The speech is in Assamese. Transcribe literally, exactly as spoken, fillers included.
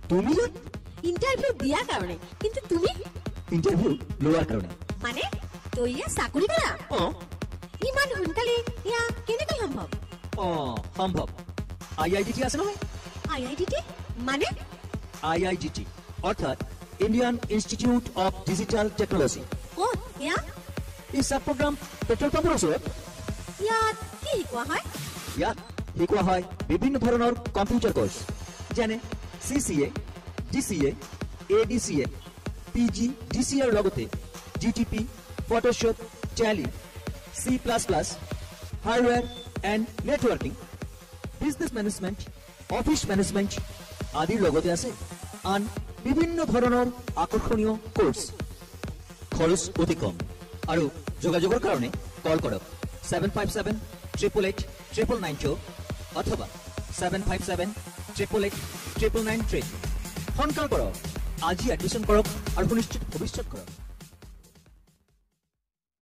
তুমি ইন্টারভিউ দিয়া কারণে কিন্তু তুমি ইন্টারভিউ লোৱাৰ কাৰণে মানে তই ইয়া চাকৰি কৰা অ ইমান সোনকালে ইয়া কেনেকৈ সম্ভৱ অ সম্ভৱ আই আই ডি টি আছে নহয় আই আই ডি টি মানে আই আই ডি টি অৰ্থাৎ Indian institute of digital technology অ ইয়া এই সাপগ্ৰাম পেট্ৰল পাম্পৰ ওচৰত ইয়াত কি শিকোৱা হয় ইয়াত শিকোৱা হয় বিভিন্ন ধৰণৰ কম্পিউটাৰ কোৰ্স যেনে C C A D C A A D C A P G D C A লগতে G T P Photoshop Tally C plus plus hardware and networking business management office management আদিৰ লগতে আছে আন বিভিন্ন ধৰণৰ আকৰ্ষণীয় কোৰ্স খৰচ অতি কম আৰু যোগাযোগৰ কাৰণে কল কৰক seven five seven triple eight triple nine two অথবা seven five seven triple eight triple nine three সোনকাল কৰক আজি এডমিশ্যন কৰক আৰু সুনিশ্চিত ভৱিষ্যত কৰক